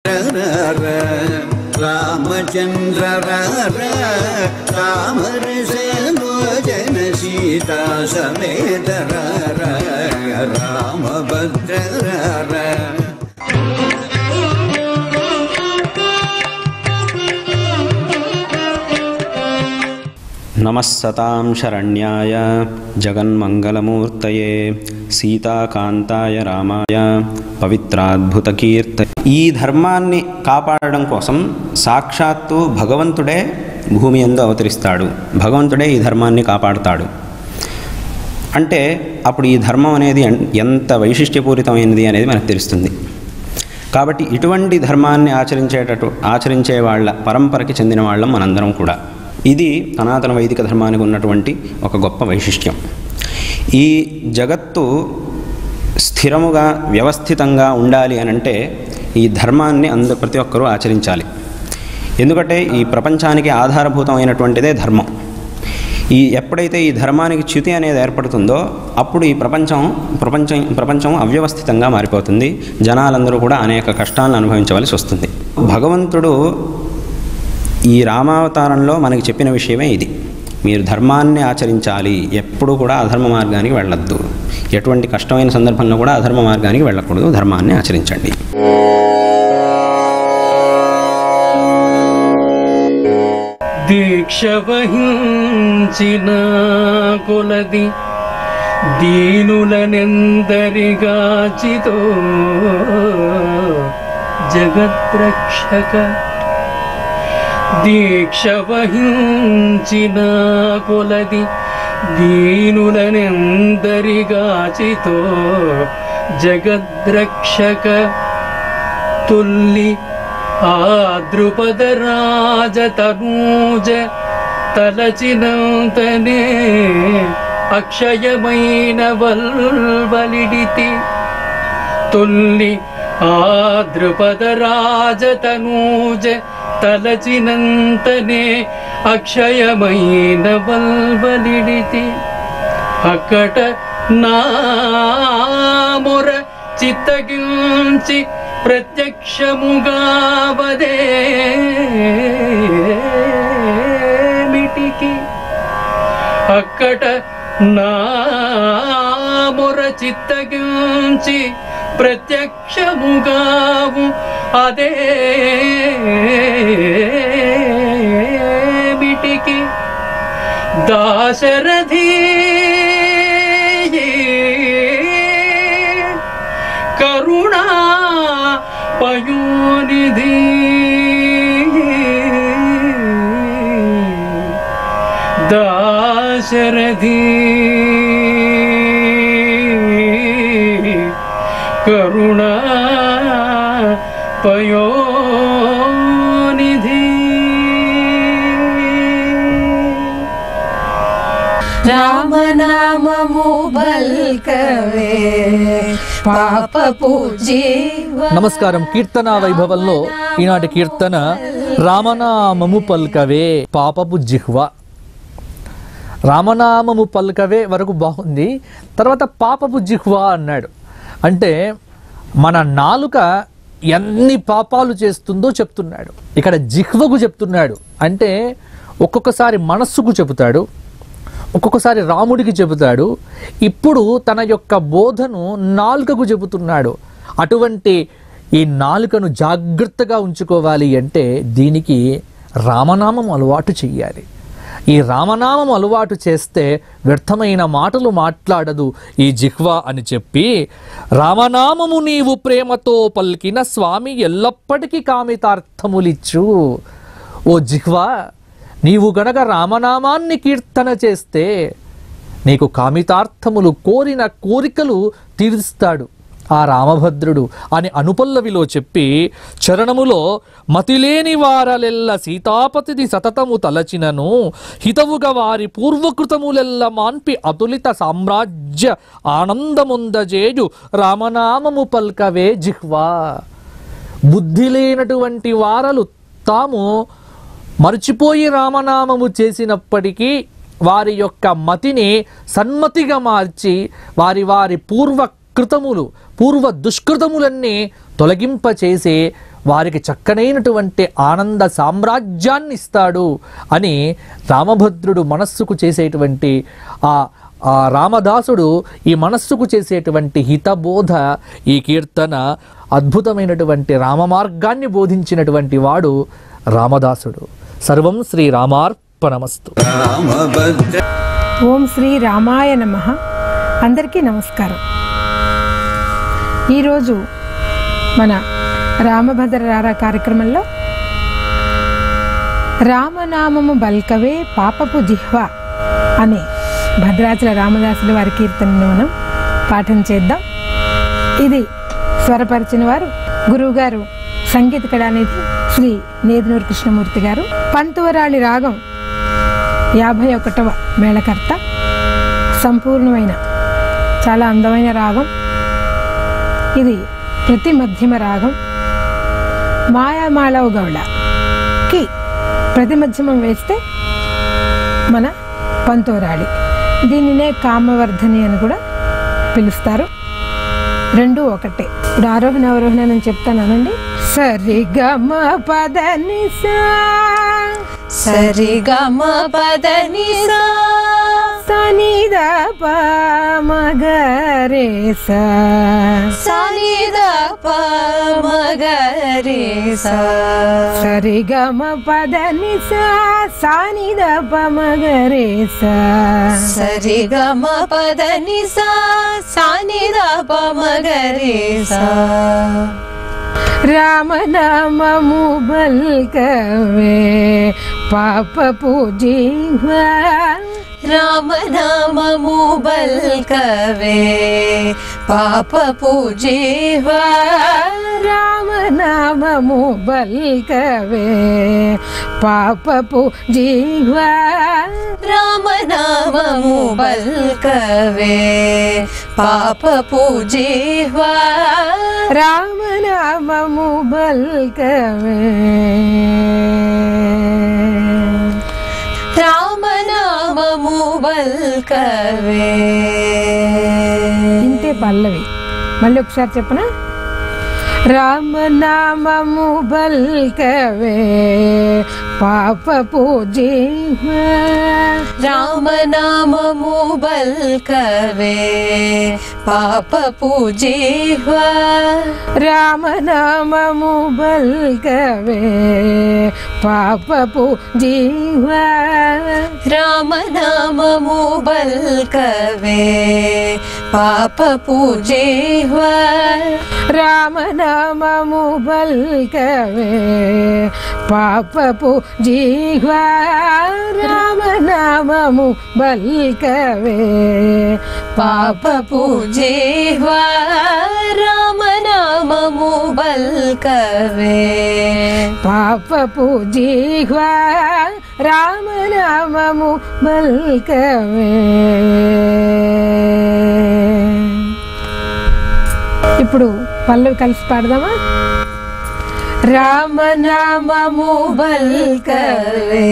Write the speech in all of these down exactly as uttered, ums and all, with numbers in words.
రామచంద్ర రామరసలోచన సీతా సమేత రామభద్ర. నమస్సతాం శరణ్యాయ జగన్మంగళమూర్తయే సీతాకాంతాయ రామాయ పవిత్రాద్భుతకీర్త. ఈ ధర్మాన్ని కాపాడడం కోసం సాక్షాత్తు భగవంతుడే భూమి యందు అవతరిస్తాడు. భగవంతుడే ఈ ధర్మాన్ని కాపాడుతాడు. అంటే అప్పుడు ఈ ధర్మం అనేది ఎంత వైశిష్ట్యపూరితమైనది అనేది మనకు తెలుస్తుంది. కాబట్టి ఇటువంటి ధర్మాన్ని ఆచరించేటట్టు ఆచరించే వాళ్ళ పరంపరకి చెందిన వాళ్ళం మనందరం కూడా. ఇది సనాతన వైదిక ధర్మానికి ఉన్నటువంటి ఒక గొప్ప వైశిష్ట్యం. ఈ జగత్తు స్థిరముగా వ్యవస్థితంగా ఉండాలి అని అంటే ఈ ధర్మాన్ని అంద ప్రతి ఒక్కరూ ఆచరించాలి. ఎందుకంటే ఈ ప్రపంచానికి ఆధారభూతమైనటువంటిదే ధర్మం. ఈ ఎప్పుడైతే ఈ ధర్మానికి చ్యుతి అనేది ఏర్పడుతుందో అప్పుడు ఈ ప్రపంచం ప్రపంచం ప్రపంచం అవ్యవస్థితంగా మారిపోతుంది. జనాలందరూ కూడా అనేక కష్టాలను అనుభవించవలసి వస్తుంది. భగవంతుడు ఈ రామావతారంలో మనకి చెప్పిన విషయమే ఇది. మీరు ధర్మాన్ని ఆచరించాలి, ఎప్పుడూ కూడా అధర్మ మార్గానికి వెళ్ళొద్దు. ఎటువంటి కష్టమైన సందర్భంలో కూడా అధర్మ మార్గానికి వెళ్ళకూడదు, ధర్మాన్ని ఆచరించండి. దీక్ష వహించిన కొలది దీనులనెందరిగాచితో జగద్రక్షక. దీక్ష వహించిన కొలది దీనులనెందరిగాచితో జగద్రక్షక. తుల్లి ఆ ద్రుపద రాజతనూజ తలచినంతనే అక్షయమైన వల్వలిడితి. తుల్లి ఆ ద్రుపద రాజతనూజ తలచినంతనే అక్షయమైన వల్వలిడితి. అక్కట నాముర చిత్తగించి ప్రత్యక్షముగా వదేమిటికి. అక్కట నాముర చిత్తగించి ప్రత్యక్షముగావు అదేమిటికి. దాశరథి కరుణా పయోనిధి. దాశరథి కరుణా పయోనిధి. రామనామము బల్కవే పాపపు జీవ. నమస్కారం. కీర్తన వైభవంలో ఈనాటి కీర్తన రామనామము పల్కవే పాపపు జిహ్వ. రామనామము పల్కవే వరకు బాగుంది. తర్వాత పాపపు జిహ్వ అన్నాడు. అంటే మన నాలుక ఎన్ని పాపాలు చేస్తుందో చెప్తున్నాడు. ఇక్కడ జిహ్వకు చెప్తున్నాడు. అంటే ఒక్కొక్కసారి మనస్సుకు చెబుతాడు, ఒక్కొక్కసారి రాముడికి చెబుతాడు. ఇప్పుడు తన యొక్క బోధను నాలుకకు చెబుతున్నాడు. అటువంటి ఈ నాలుకను జాగ్రత్తగా ఉంచుకోవాలి అంటే దీనికి రామనామం అలవాటు చెయ్యాలి. ఈ రామనామం అలవాటు చేస్తే వ్యర్థమైన మాటలు మాట్లాడదు ఈ జిహ్వ అని చెప్పి, రామనామము నీవు ప్రేమతో పలికిన స్వామి ఎల్లప్పటికీ కామితార్థములిచ్చు. ఓ జిహ్వ, నీవు గనక రామనామాన్ని కీర్తన చేస్తే నీకు కామితార్థములు, కోరిన కోరికలు తీరుస్తాడు ఆ రామభద్రుడు అని అనుపల్లవిలో చెప్పి, చరణములో మతిలేని వారలెల్ల సీతాపతిని సతతము తలచినను హితవుగా వారి పూర్వకృతములెల్ల మాన్పి అతులిత సామ్రాజ్య ఆనందముందజేయు రామనామము పల్కవే జిహ్వా. బుద్ధి లేనటువంటి వారలు తాము మర్చిపోయి రామనామము చేసినప్పటికీ వారి యొక్క మతిని సన్మతిగా మార్చి వారి వారి పూర్వ కృతములు పూర్వ దుష్కృతములన్నీ తొలగింపచేసి వారికి చక్కనైనటువంటి ఆనంద సామ్రాజ్యాన్ని ఇస్తాడు అని రామభద్రుడు మనస్సుకు చేసేటువంటి ఆ ఆ రామదాసుడు ఈ మనస్సుకు చేసేటువంటి హితబోధ, ఈ కీర్తన అద్భుతమైనటువంటి రామ మార్గాన్ని బోధించినటువంటి వాడు రామదాసుడు. సర్వం శ్రీ రామార్పణమస్తు. రామభద్ర ఓం శ్రీ రామాయ నమః. అందరికీ నమస్కారం. ఈరోజు మన రామభద్ర రారా కార్యక్రమంలో రామనామము బల్కవే పాపపు జిహ్వ అనే భద్రాచల రామదాసుల వారి కీర్తనను మనం పాఠం చేద్దాం. ఇది స్వరపరిచిన వారు గురువుగారు సంగీత కళానిధి శ్రీ నేదునూరు కృష్ణమూర్తి గారు. పంతువరాళి రాగం యాభై ఒకటవ మేళకర్త. సంపూర్ణమైన చాలా అందమైన రాగం ఇది. ప్రతి మధ్యమ రాగం. మాయామాళవ గౌళకి ప్రతి మధ్యమం వేస్తే మన పంతోరాళి. దీనినే కామవర్ధని అని కూడా పిలుస్తారు. రెండు ఒకటే. ఇప్పుడు ఆరోహణ అవరోహణ నేను చెప్తాను అనండి. సరిగమ పదని సా సరిగమ పదని సా సనిద ప మగరే సా సనిద ప మగరే సా సరిగమ పదని సా సనిద ప మగరే సా సరిగమ పదని సా సనిద ప మగరే సా రామనామము బల్కవే పాపపు జిహ్వ రామనామము బల్కవే పాపపు జిహ్వ రామనామము బల్కవే పాపపు జిహ్వ రామనామము బల్కవే పాపపు జిహ్వ రామనామము బల్కవే రామనామము బల్కవే. ఇంతే పల్లవి. మళ్ళీ ఒకసారి చెప్పనా? రామనామము బల్కవే పాపపు జిహ్వ రామనామము బల్కవే పాపపు జిహ్వ రామనామము బల్కవే పాపపు జిహ్వ రామనామము బల్కవే పాపపు జిహ్వ రామనామము బల్కవే పాపపు జిహ్వ రామనామము బల్కవే పాపపు జిహ్వ రామనామము బల్కవే పాపపు జిహ్వ రామనామము బల్కవే. ఇప్పుడు పల్లవి కలిసి పాడదామా? రామనామము బల్కవే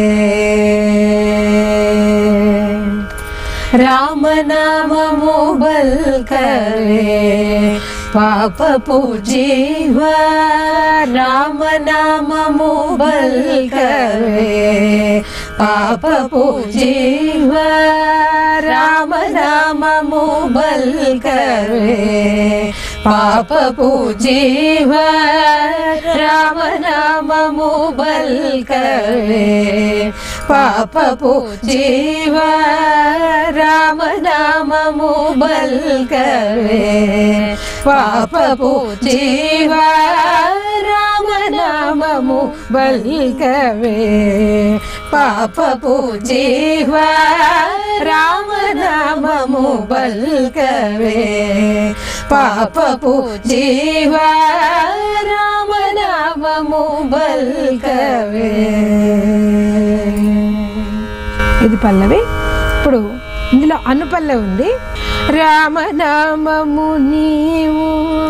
రామనామము బల్కవే పాపపు జిహ్వ రామనామము బల్కవే పాపపు జిహ్వ రామనామము బల్కవే పాపపు జిహ్వ రామనామము బల్కవే పాపపు జిహ్వ రామనామము బల్కవే పాపపు జిహ్వ రామనామము బల్కవే పాపపు జిహ్వ రామనామము బల్కవే పాపపు జిహ్వ రామనామము బల్కవే. ఇది పల్లవి. ఇప్పుడు ఇందులో అనుపల్లవి ఉంది. రామనామము నీవు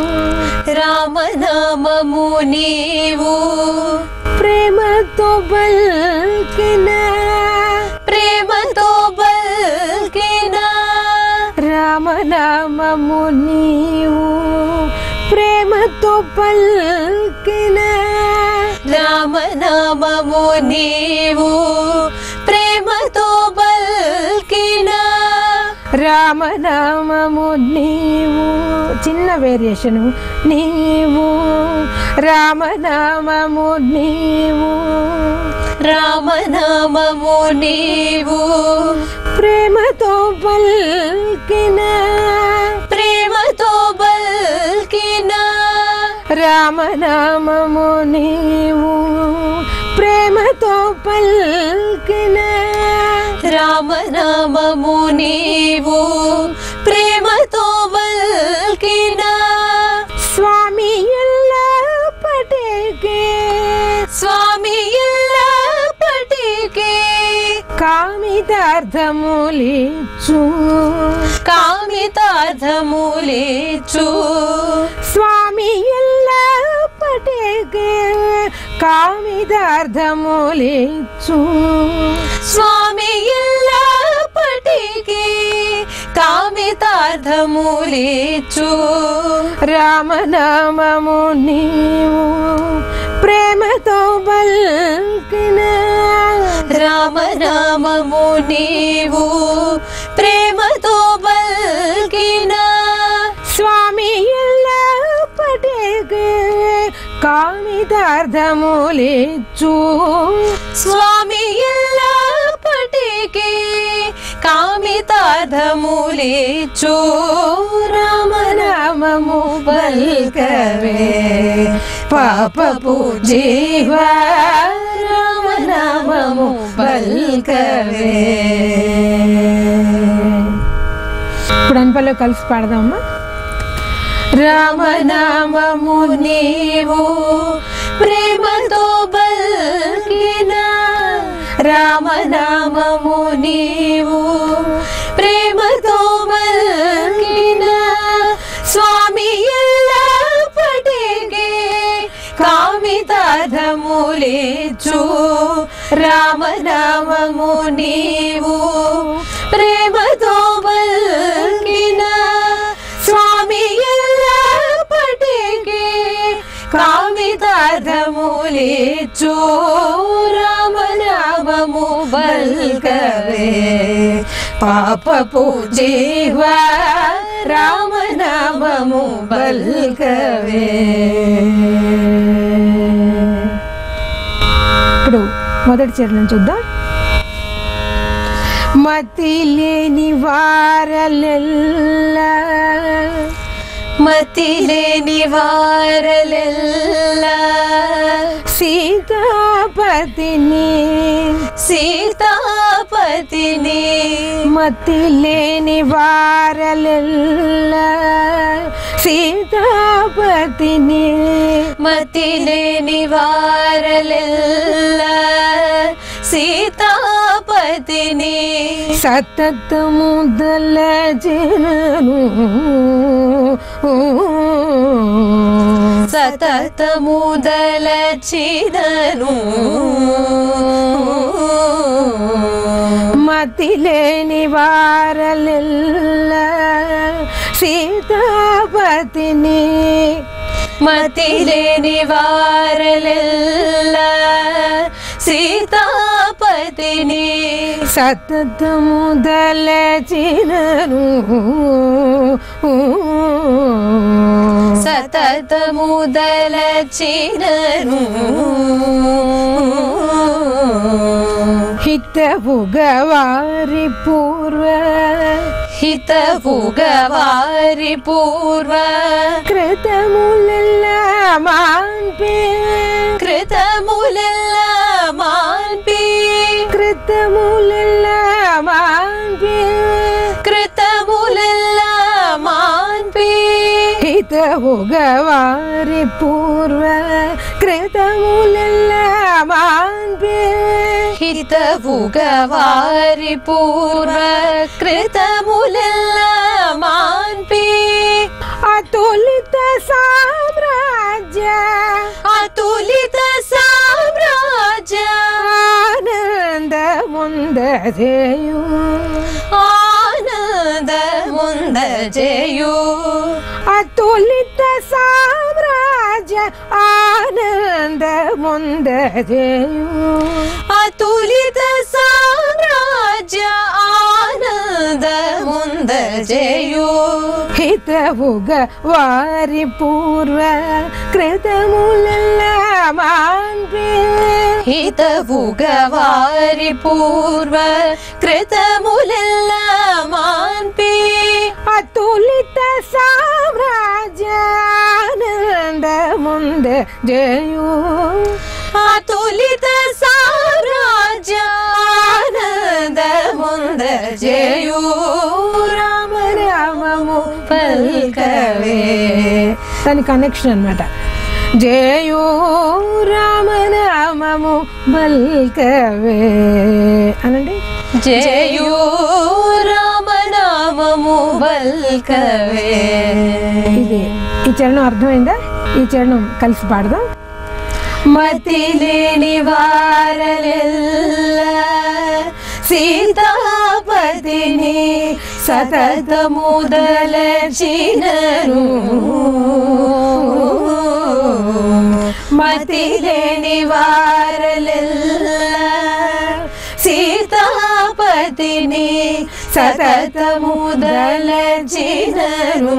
రామనామము నీవు ప్రేమతో బల్కిన ప్రేమతో బల్కిన రామనామము నీవు ప్రేమతో పల్కిన రామనామము నీవు ప్రేమతో పల్కిన రామనామము నీవు చిన్న వేరియేషను నీవు రామనామము నీవు రామనామము నీవు ప్రేమతో పల్కిన ప్రేమతో పల్కిన రామనామము నీవు ప్రేమతో పల్కిన రామనామము నీవు ప్రేమతో పల్కిన స్వామి ఎల్లప్పటికీ స్వామి ఎల్లప్పటికీ కామితార్థములిచ్చు కామితార్థములిచ్చు స్వామి ఎల్లప్పటికీ కామితార్థములిచ్చు స్వామి ఎల్లప్పటికీ కామితార్థములిచ్చు రామనామము నీవు ప్రేమతో పల్కిన రామనామము నీవు ప్రేమతో పల్కిన స్వామి ఎల్లప్పటికీ కామితార్థములిచ్చు స్వామి ఎల్లప్పటికీ కామితార్థములిచ్చు రామనామము పల్కవే పాపపు జీవా రామనామము పల్కవే. ఇప్పుడు అన్పల్లో కలిసి పాడదామా. రామనామము నీవు ప్రేమతో పల్కిన రామనామము నీవు ప్రేమతో పల్కిన స్వామి ఎల్లప్పటికీ కామితార్థములిచ్చు రామనామము నీవు ప్రేమతో పల్కిన స్వామి ఎల్లప్పటికీ కామితార్థములిచ్చు రామనామము పల్కవే పాపపు జీవా రామనామము పల్కవే. ఇప్పుడు మొదటి చరణం చూద్దాం. మతి లేని వారలెల్ల మతి లేని వారలెల్ల సీతాపతిని సీతాపతిని మతి లేని వారలెల్ల సీతాపతిని మతి లేని వారలెల్ల సీతాపతిని సతతము దలచెను సతతము దలచినను మతి లేని వారలెల్ల సీతాపతిని మతి లేని వారలెల్ల సీతాపతిని సతతము దలచినను సతతము దలచినను హితవుగా వారి పూర్వ హితవుగా వారి పూర్వ కృతములెల్లా మాన్పే కృతములెల్లా మాన్పి కృతములెల్లా మాన్పే కృతములెల్లా మాన్పి హితవుగా వారి పూర్వ కృతములెల్లా మాన్పే హితవుగా వారి పూర్వ కృతములెల్లా మాన్పి అతులిత సామ్రాజ్య అతులిత సామ్రాజ్య ఆనందముందజేయు ఆనందముందజేయు అతులిత సామ్రాజ్య ఆనంద ఆనందముందజేయు అతులిత సామ్రాజ్య ఆనందముందజేయు హితవుగా వారి పూర్వ కృతములెల్లా మాన్పి హితవుగా వారి పూర్వ కృతములెల్లా మాన్పి అతులిత సామ్రాజ్యానందముందజేయు అతులిత సామ్రాజ్య ఆనందముందజేయు రామ రామము పల్కవే దాని కనెక్షన్ అన్నమాట. జయో రామ నామము బల్కవే అనండి. జయో రామనామము బల్కవే. ఇది ఈ చరణం అర్థమైందా? ఈ చరణం కలిసి పాడదాం. మతి లేని వారలెల్ల సీతాపతిని సతతముదలచినను మతి లేని వారలెల్ల సీతాపతిని సతతముదలచినను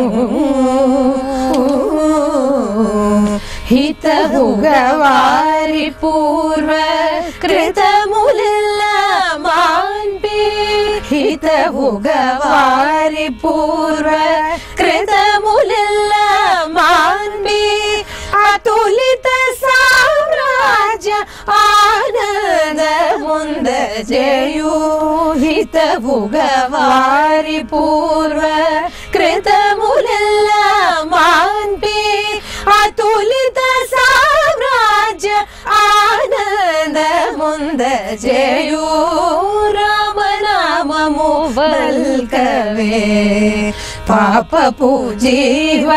హితవుగా వారి పూర్వ కృతములెల్లా మాన్పి హితవుగా వారి పూర్వ కృతములెల్లా మాన్పి అతులిత సామ్రాజ్య ఆనందముందజేయు హితవుగా వారి పూర్వ కృతములెల్లా మాన్పి అతులిత సామ్రాజ్య ఆనందముందజేయు రామనామము బల్కవే. పాపపు జీవ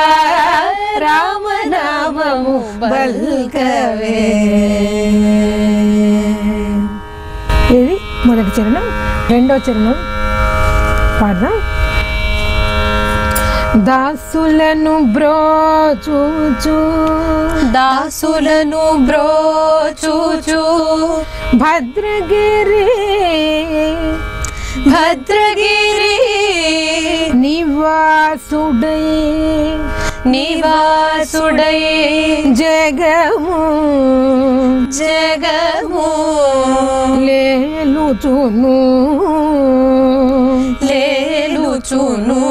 రామనామము బల్కవే. ఇది మొదటి చరణం. రెండో చరణం పాడదాం. దాసులను బ్రోచూచు దాసులను బ్రోచూచు భద్రగిరి భద్రగిరి నివాసుడై నివాసుడై జగము జగము లేలుచును లేలుచును.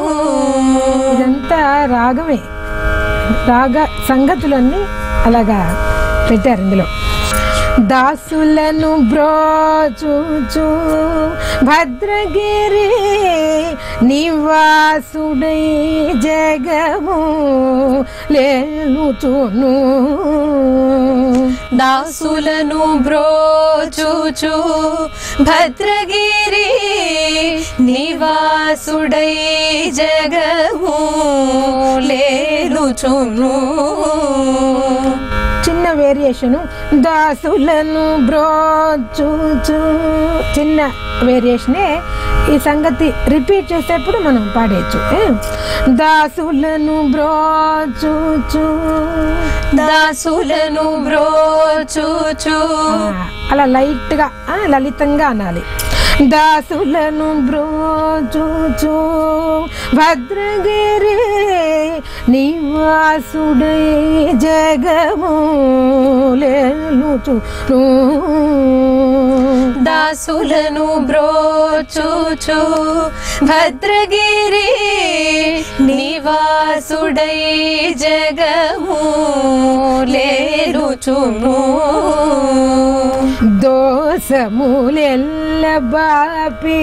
ఇదంతా రాగమే. రాగ సంగతులన్నీ అలాగా పెట్టారు ఇందులో. దాసులను బ్రోచూచు భద్రగిరి నివాసుడై జగము లేలుచును దాసులను బ్రోచూచు భద్రగిరి నివాసుడై జగము లేలుచును. చిన్న వేరియేషను. దాసులను బ్రోచూచు చిన్న వేరియేషనే. ఈ సంగతి రిపీట్ చేసేప్పుడు మనం పాడేయచ్చు. దాసులను బ్రోచూచు దాసులను బ్రోచూచు అలా లైట్గా లలితంగా అనాలి. దాసులను బ్రోచూచు భద్రగిరి నివాసుడై జగము లేలుచును దాసులను బ్రోచూచు భద్రగిరి నివాసుడై జగము లేలుచును. దోసములెల్ల బాపి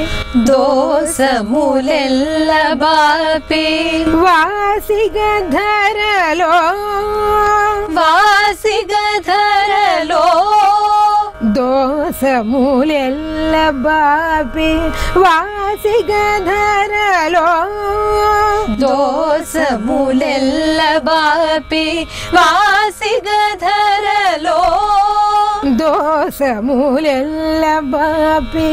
దోసములెల్ల బాపి వాసిగ ధరలో వాసిగ ధరలో దోసములెల్ల బాపి వాసిగ ధరలో దోసములెల్ల బాపి వాసిగ ధరలో దోసములెల్ల బాపి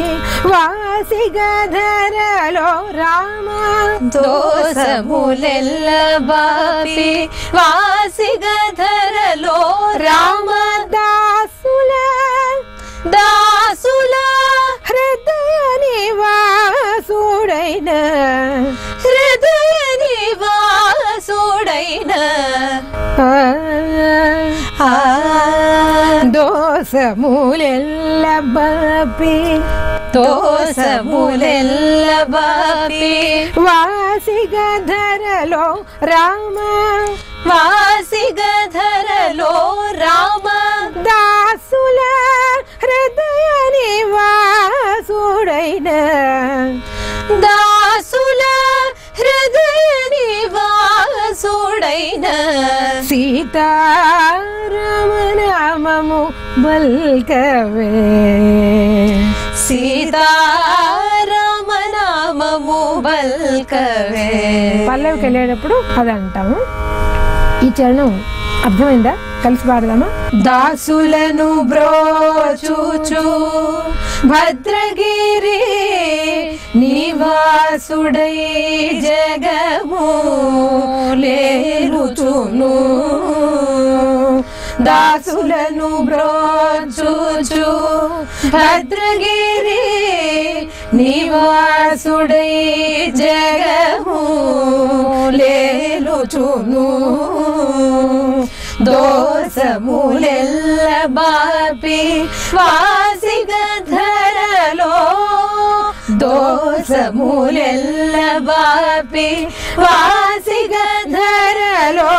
వాసిగధరలో రామ దోసములెల్ల బాపి వాసిగధరలో రామ దాసుల దాసుల హృదయ నివాసుడైన హృదయ నివాసుడైన దోసములెల్ల బాపి దోసములెల్ల బాపి వాసిగధరలో రామ వాసిగధరలో రామ దాసుల హృదయ నివాసుడైన దాసుల హృదయ నివాసుడైన సీతారామనామము బల్కవే సీతారామనామము బల్కవే. పల్లవికి వెళ్ళేటప్పుడు అది అంటాము. ఈ చరణం అర్థమైందా? కలిసి పాడదామా? దాసులను బ్రోచూచు భద్రగిరి నివాసుడై జగము లేరుచును దాసులను బ్రోచూచు భద్రగిరి నివాసుడై జగము లేలుచును దోసములెల్ల బాపి వాసిగధరలో దోసములెల్ల బాపి వాసిగధరలో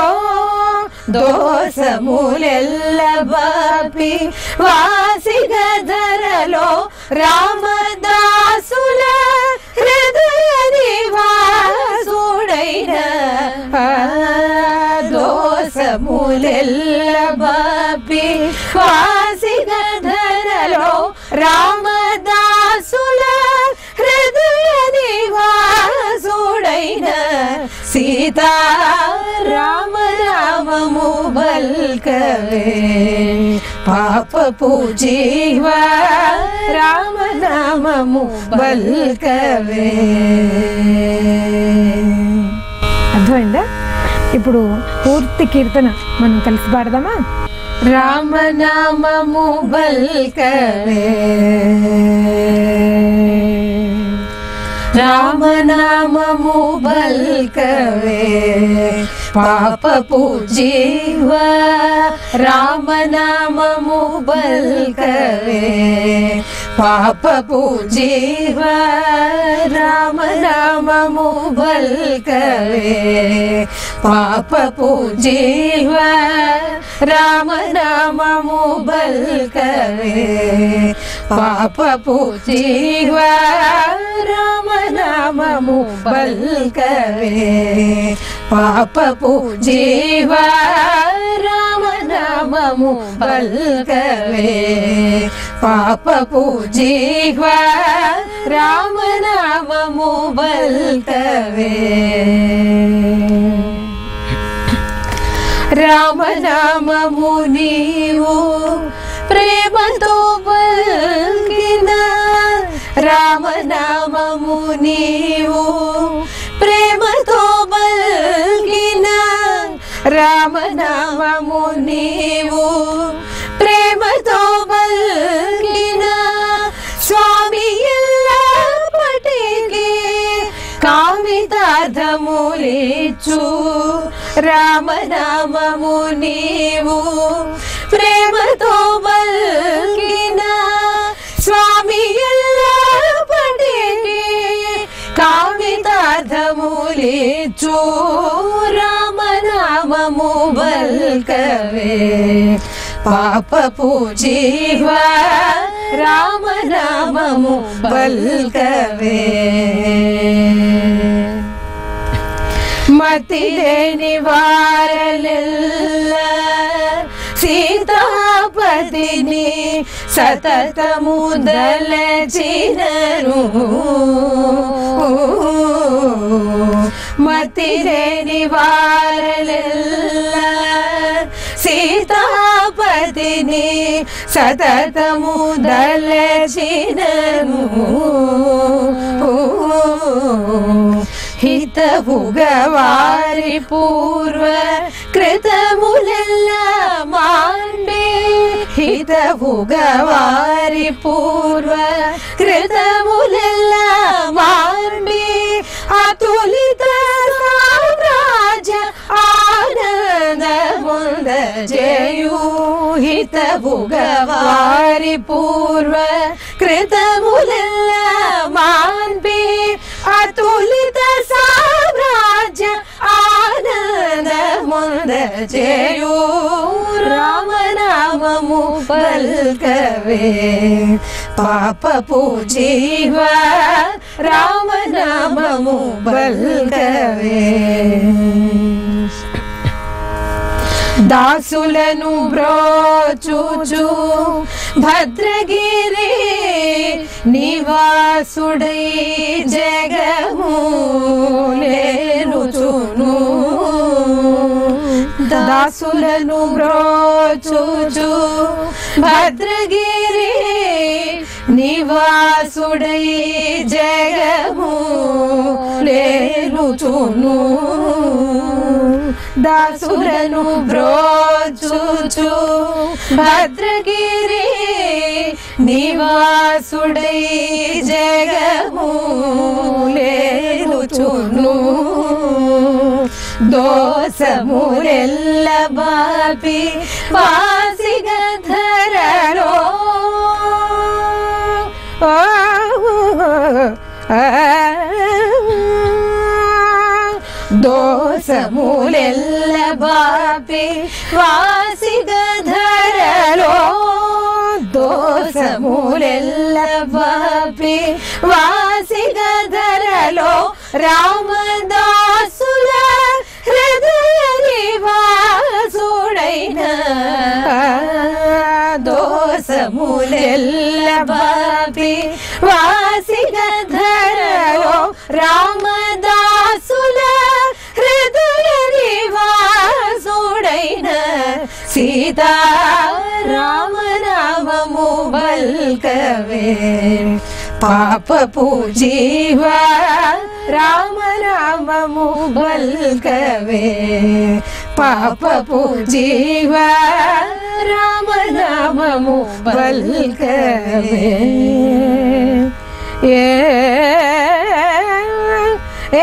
దోసములెల్ల బాపి వాసిగధరలో రామదాసుల హృదయ నివాసుడైన దోసములెల్ల బాపి వాసిగధరలో రామదాసుల హృదయ నివాసుడైన సీతారామనామము బల్కవే పాపపు జీవా రామనామము బల్కవే. అర్థమైందా? ఇప్పుడు పూర్తి కీర్తన మనం కలిసి పాడదామా? రామనామము బల్కవే రామనామము బల్కవే పాపపు జీవ రామనామము బల్కవే పాపపు జీవ రామనామము బల్కవే పాపపు జీవ రామనామము బల్కవే పాపపు జీవ రామనామము బల్కవే పాపపు జీవ రామనామము బల్కవే పాపపు జీవ రామనామము బల్కవే. రామనామము నీవు ప్రేమతో పలికిన రామనామము నీవు ప్రేమతో పలికిన రామనామము నీవు ప్రేమతో పలికిన స్వామి ఎల్లప్పటికీ కామితార్థములిచ్చు రామనామము నీవు ప్రేమతో పలికిన స్వామి ఎల్లప్పటికీ కామితార్థములిచ్చు రామనామము బల్కవే పాపపు జీవ రామనామము బల్కవే. మతి లేని వారలెల్ల సీతాపతిని సతతము దలచినరు మతి లేని వారలెల్ల సీతాపతిని సతతము దలచినను హితవుగా వారి పూర్వ కృతములెల్ల మాంబే హితవుగా వారి పూర్వ కృతములెల్ల మాంబే అతులిత సామ్రాజ్య ఆనందముంద జయు హితవుగా వారి పూర్వ కృతములెల్ల మాంబే అతులిత సామ్రాజ్య ఆనందముంద జయు రామనామము పల్కవే పాపపు జీవ రామనామము పల్కవే దాసులను బ్రోచుచు భద్రగిరి నివాసుడై జగములేలుచును దాసులను బ్రోచుచు భద్రగిరి నివాసుడై జగములేలుచును దాసులను బ్రోచుచు భద్రగిరి నివాసుడై జగములేలుచును దోసములెల్ల బాపి వాసిగ ధరలో దోసములెల్ల బాపి వాసిగ ధరలో దోసములెల్ల బాపి వాసిగ ధరలో రామదాసుల హృదయ నివాసుడైన దోసములెల్ల బాపి వాసిగ ధరలో రామదాసుల హృదయ నివాసుడైన సీతా రామనామము బల్కవే పాపపు జీవ రామనామము బల్కవే పాపపు జీవ రామనామము బల్కవే ఏ ఏ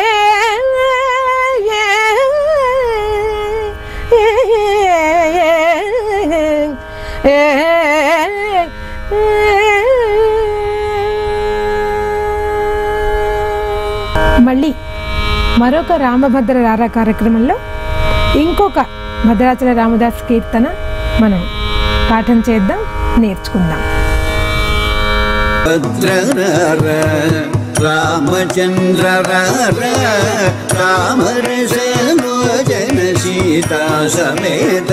మళ్ళీ మరొక రామభద్ర రారా కార్యక్రమంలో ఇంకొక భద్రాచల రామదాస్ కీర్తన మనం పాఠం చేద్దాం, నేర్చుకుందాం. రామచంద్ర రామరసమోజన సీతా సమేత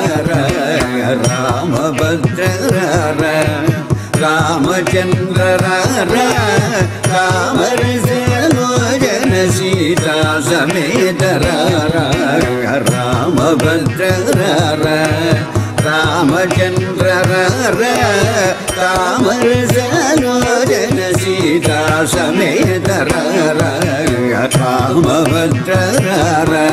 రామభద్ర రామచంద్ర రామరసమోజన సీతా సమేత రామభద్ర రామచంద్ర రామరసమోజన సీతా సమేత రామభద్ర